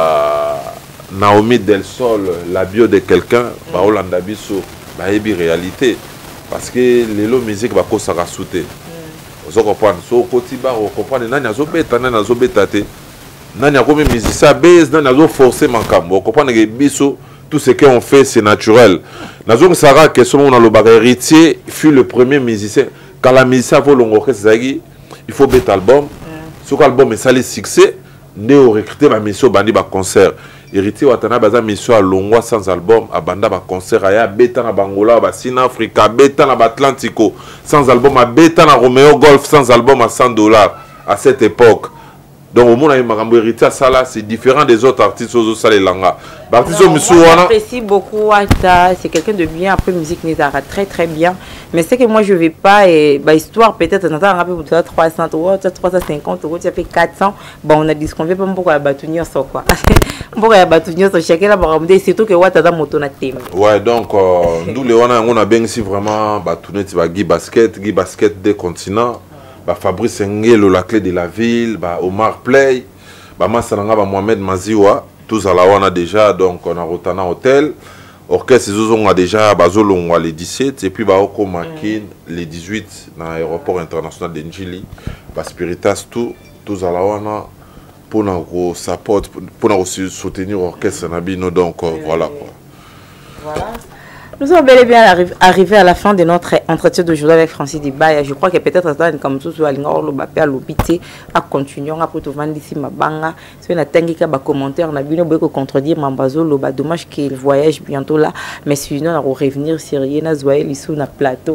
ba Naomi Del Sol la bio de quelqu'un ba Olanda biso ba ebi réalité parce que lelo musique ba ko saka souté vous comprenez so koti ba vous comprenez nani azobeta nani azobeta te nani akomi musicien base nani azo forcer makambo vous comprenez que biso tout ce qu'on fait c'est naturel nazo sara que ce moment le héritier fut le premier musicien quand la musicien va l'ongoré c'est il faut bet album ce album est salé succès né au recruter ma mission bandi ba concert héritier watana baza mission à longwa sans album à banda ba concert aya beta na Bangola ba Sina Africa beta na Atlantico sans album à beta na Romeo Golf sans album à $100 à cette époque donc au monde makambo héritier ça là c'est différent des autres artistes aux salé langa artiste monsieur wana j'apprécie beaucoup Wata c'est quelqu'un de bien après musique Nizara très très bien mais c'est que moi je vais pas et bah histoire peut-être on entend rappeler pour 300 €, 350 €, tu as fait 400 bon on a disconvé pas beaucoup à batunir ça quoi beaucoup à batunir ça chacun là baramde surtout que Wata dans moto na thème ouais donc nous les on a bien ici vraiment batunir tu vas Guy Basket des continents bah Fabrice Ngelo la clé de la ville bah Omar Play bah Masananga bah Mohamed Maziwa tous à la wana déjà donc on a Rotana Hotel orchestre ils ont déjà bazolongwa les 17 et puis bah Oko Makin les 18 dans l'aéroport international de Njili bah Spiritas tous à la wana pour nous support pour nous soutenir l'orchestre Nabino donc voilà quoi. Voilà. Nous sommes bel et bien arrivés à la fin de notre entretien d'aujourd'hui avec Francis Dibaya. Je crois que peut-être comme tout sur Alingor le Bapé à l'hôpital à continuer à pour vendre ici ma banga. C'est une tangi qui a commentaire on a bien beaucoup contredire Mambazo le bas dommage qu'il voyage bientôt là mais sinon on va revenir sur rien Zoé lissou na plateau.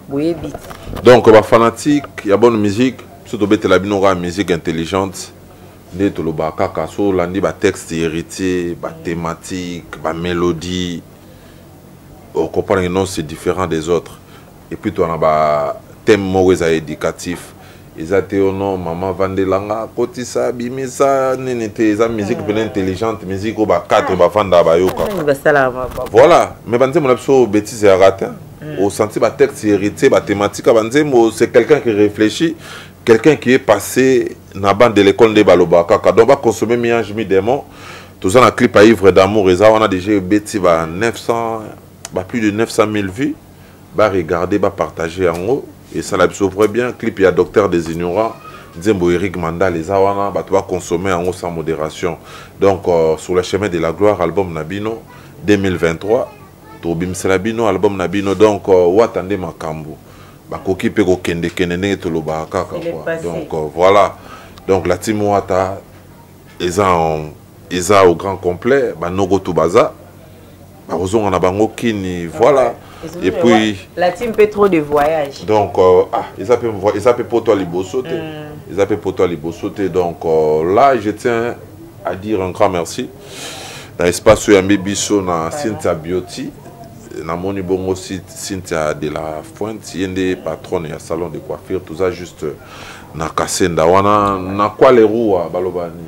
Donc bah fanatique, il y a bonne musique, surtout bête la binora musique intelligente. Né to le bas kaka so landi ba texte héritier, ba thématique, ba mélodie. On comprend que non c'est différent des autres et puis on a un thème éducatif ezate ono maman vandelanga kotisa bimisa nini te eza musique bien intelligente musique o ba 4 ba fanda ba yoka voilà mais banze mon abso bêtise ya ratin au senti ba texte hérité ba thématique banze c'est quelqu'un qui réfléchit, quelqu'un qui est passé na bande de l'école de Baloba kaka donc va consommer miange mi démon tout ça na clip à ivre d'amour et ça on a déjà bêtise ba 900 ba plus de 900 000 vues ba regarder ba partager en haut. Et ça l'absorbe bien. Clip, il y a Docteur des Ignorants. Zembo Eric Manda, les Awana, tu vas consommer en haut sans modération. Donc, sur le chemin de la gloire, album Nabino, 2023. Tobim Selabino, album Nabino. Donc, Watande Makambo. Bakoki Pego Kende Kende Toloba Kaka. Donc, voilà. Donc, la team Wata, ils ont au grand complet. Nogo Tubaza. Barozon en Abango Kini. Voilà. Et puis la team fait trop de voyages. Donc ils appellent pour toi les beaux sauter. Ils appellent pour toi les beaux sauter. Donc là je tiens à dire un grand merci. Dans l'espace où il y a Bisso na Cynthia Beauty, na moni bon aussi Cynthia de la Fuente, il y a des patrons et salon de coiffure tout ça juste na Kasenda wana na quoi les roues balobani.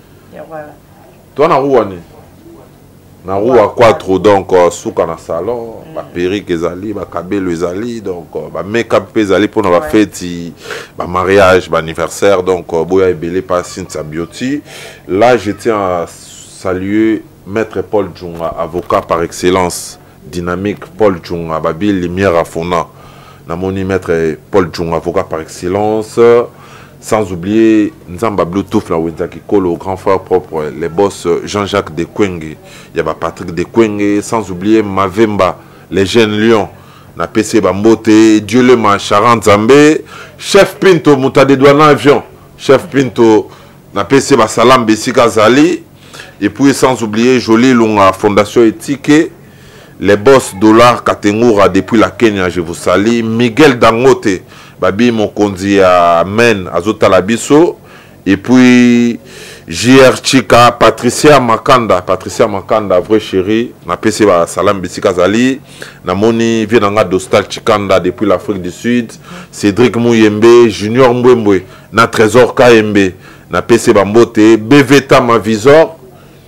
Toi na rouani. Na roue à 4 donc souka na salon ba perruque ezali ba kabelo ezali donc ba make-up ezali pour na fête ba mariage ba anniversaire donc boya ebelé pas Cynthia Beauty. Là je tiens à saluer maître Paul Djunga, avocat par excellence, dynamique Paul Djunga babi lumière à fona na moni maître Paul Djunga, avocat par excellence. Sans oublier Nzamba Bluetooth la Wenzaki Kolo, grand frère propre, les boss Jean-Jacques Dekwenge, il y a Patrick Dekwenge, sans oublier Mavemba, les jeunes lions, na PC Bambote, Dieu le man, Charan Zambé, chef Pinto, Moutade Douana Avion, chef Pinto, na PC Basalam Bessika Zali, et puis sans oublier Jolie Lunga, Fondation Éthique, les boss Dollar Katengura depuis la Kenya, je vous salue, Miguel Dangote, Babi Mokondi à Men Azota Labiso et puis JR Chika Patricia Makanda vraie chérie na PC ba Salam Bissika Zali na moni vienanga Dostal Chikanda depuis l'Afrique du Sud Cédric Mouyembe Junior Mbwembwe na Trésor KMB na PC Bambote Beveta Mavisor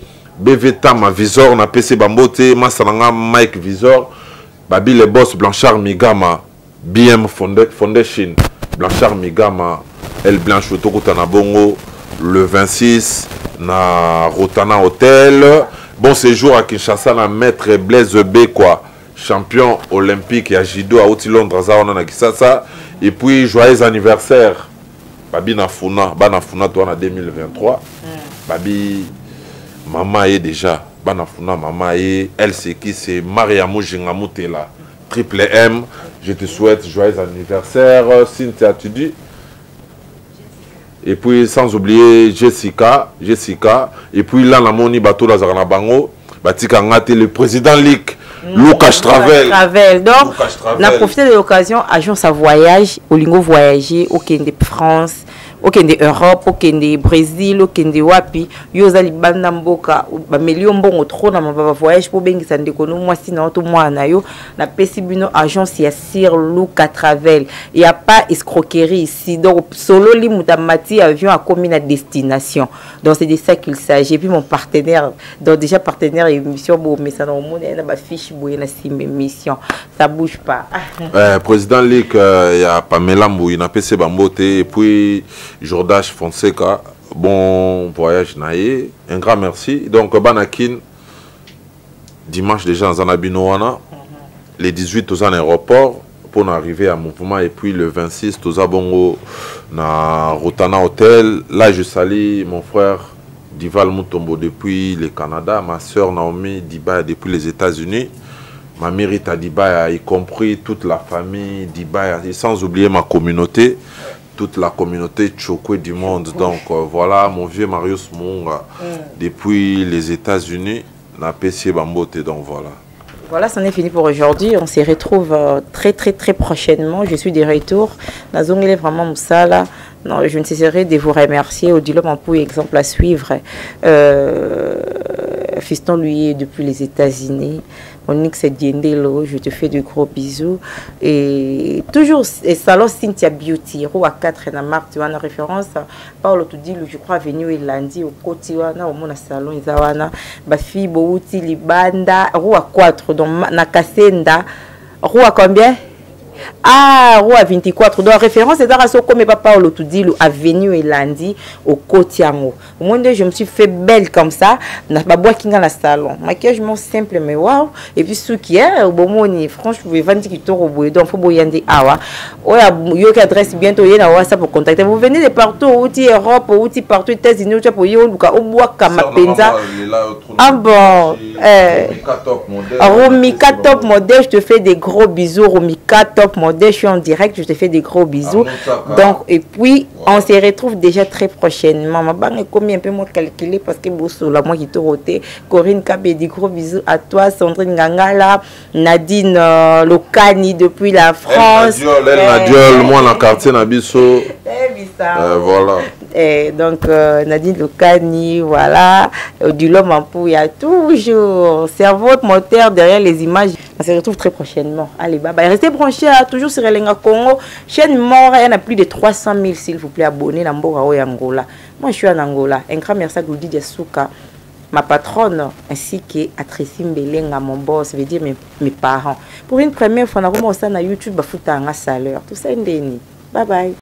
na PC Bambote Masananga Mike Visor Babi les boss Blanchard Migama BM Foundation, Blanchard Migama, El Blanche Otokota Bongo, le 26, na Rotana Hotel. Bon séjour à Kinshasa, na maître Blaise Bekwa, champion olympique à Jido à Oti Londres, na Kisasa. Et puis, joyeux anniversaire, Babi Nafuna, toi en 2023. Babi, maman est déjà, Banafuna, maman est, elle c'est qui, c'est Mariamou Jingamutela. Triple M, je te souhaite joyeux anniversaire, Cynthia tu dis. Et puis sans oublier Jessica, et puis là la moni bateau la Zarana Bango, Batika Ngate, le président Lick, Lucas Travel. Donc, on a profité de l'occasion, agence à voyage, au lingo voyager, au Kende France, au Kende Europe, au Kende Brésil, au Kende Wapi, Yozali Bandamboka, Bamelion Bon, trop dans mon voyage pour bien que ça ne déconne, moi si non, tout moi nayo, la Pessibino agence, il y a Sir Lucas Travel, il n'y a pas escroquerie ici, donc solo li moutamati avion a commis la destination, donc c'est de ça qu'il s'agit, et puis mon partenaire, donc déjà partenaire émission, bon, mais ça non, on a ma fiche, bon, il y a une émission, ça bouge pas. Président Lick, il y a Pamela Mbou, il y a PC Bambote, et puis Jordache Fonseca, bon voyage naïe, un grand merci. Donc Banakin, dimanche déjà dans Zanabinoana, les 18 aux aéroports pour arriver à mouvement et puis le 26 aux Abongo na Rotana Hotel. Là je salue mon frère Dival Mutombo depuis le Canada, ma soeur Naomi Diba depuis les États-Unis. Ma mérite à Diba, y compris toute la famille Diba, et sans oublier ma communauté, toute la communauté Tchokwe du monde. Donc voilà, mon vieux Marius Munga, depuis les États-Unis, na PC Bambote, donc voilà. Voilà, c'en est fini pour aujourd'hui. On se retrouve très prochainement. Je suis de retour. Nazong est vraiment Moussala. Non, je ne cesserai de vous remercier. Au dilemme un peu exemple à suivre. Fiston lui est depuis les États-Unis. Onyx Diendelo, je te fais de gros bisous. Et toujours, et salon Cynthia Beauty, Roi 4 na marque, tu vois, en référence, Paolo te dit, je crois, venu et lundi au côté, au mon salon, Isawana, Bafi, Bouti, Libanda, Roi 4, donc Nakasenda, Roi combien? Ah, Roi 24. Donc, référence, c'est dans ce comme papa Paolo te dit, avenue et lundi au Kotiango. Au moins, je me suis fait belle comme ça. N'a pas boire qui dans le salon. Maquillage simple, mais waouh. Et puis, ce qui est, au bon moment, franchement, je vais vendre qui tourne au bout. Donc, il faut boyandi awa. Yo qui adresse bientôt, il y a WhatsApp pour contacter. Vous venez de partout, outil Europe, outil partout, États-Unis, outil pour yo, au bois Kamapenza. Ah bon. Romika top modèle, je te fais des gros bisous. Romika top modèle, je suis en direct, je te fais des gros bisous. Donc, et puis, on se retrouve déjà très prochainement. Ma banque est combien un peu moins calculé parce que Bosso, là, moi qui te roté. Corinne Kabé, des gros bisous à toi. Sandrine Gangala, Nadine Locani depuis la France. Elle Nadiol, moi, dans le quartier Nabiso. Voilà. Et donc, Nadine Locani, voilà. Du l'homme en pou, il y a toujours cerveau moteur derrière les images. On se retrouve très prochainement. Allez, bye bye. Restez branchés toujours sur Elenga Congo. Chaîne Mort, il y en a plus de 300 000, s'il vous plaît, abonnés dans Mbora Angola. Moi, je suis en Angola. Un grand merci à Goudi Diasuka, ma patronne, ainsi qu'à Tracy Mbelenga, mon boss, veut dire mes parents. Pour une première fois, on a commencé sur YouTube, on a fait un salaire. Tout ça, bye bye.